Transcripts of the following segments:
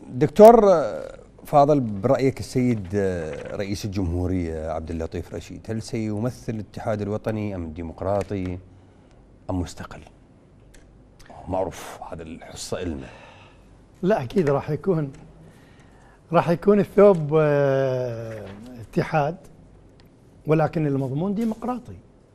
دكتور فاضل، برأيك السيد رئيس الجمهورية عبد اللطيف رشيد هل سيمثل الاتحاد الوطني أم الديمقراطي أم مستقل؟ معروف هذا الحصة إلنا. لا أكيد راح يكون الثوب اتحاد، ولكن المضمون ديمقراطي.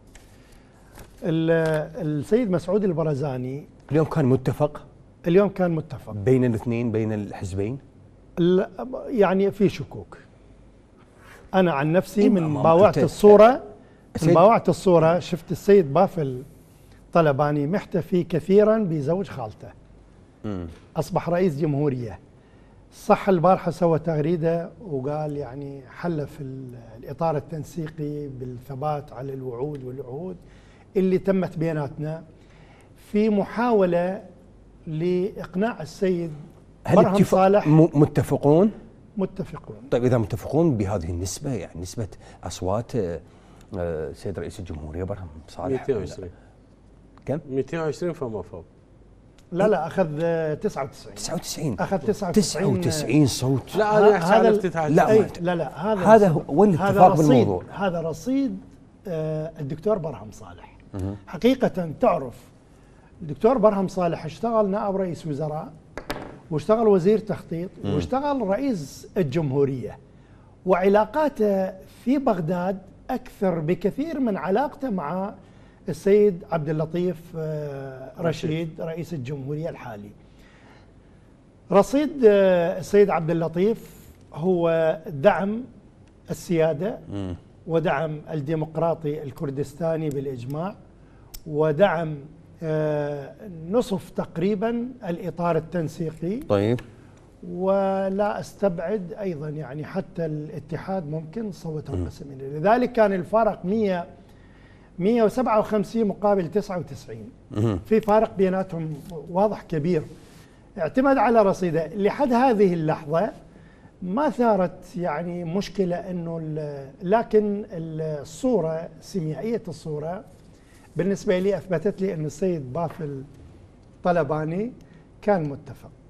السيد مسعود البرزاني اليوم كان متفق بين الاثنين، بين الحزبين. يعني في شكوك. أنا عن نفسي من باوعت الصورة شفت السيد بافل طلباني محتفي كثيرا بزوج خالته. أصبح رئيس جمهورية. صح البارحة سوى تغريدة وقال يعني حلف الإطار التنسيقي بالثبات على الوعود والعهود اللي تمت بيناتنا، في محاولة لإقناع السيد برهم صالح. متفقون. طيب إذا متفقون بهذه النسبة، يعني نسبة أصوات سيد رئيس الجمهورية برهم صالح 220 كم؟ 220 فما فوق. لا أخذ 99 أخذ 99 صوت. لا أنا أحكي عن افتتاح. لا هذا هو الاتفاق بالموضوع. هذا رصيد الدكتور برهم صالح. حقيقة تعرف الدكتور برهم صالح اشتغل نائب رئيس وزراء، واشتغل وزير تخطيط، واشتغل رئيس الجمهورية، وعلاقاته في بغداد أكثر بكثير من علاقته مع السيد عبد اللطيف رشيد رئيس الجمهورية الحالي. رصيد السيد عبد اللطيف هو دعم السيادة، ودعم الديمقراطي الكردستاني بالإجماع، ودعم نصف تقريبا الإطار التنسيقي. طيب. ولا استبعد أيضا يعني حتى الاتحاد ممكن صوت القسمين، لذلك كان الفارق 157 مقابل 99. في فارق بيناتهم واضح كبير. اعتمد على رصيده لحد هذه اللحظة، ما ثارت يعني مشكلة انه لكن الصورة، سيميائية الصورة بالنسبة لي اثبتت لي ان السيد بافل طلباني كان متفق.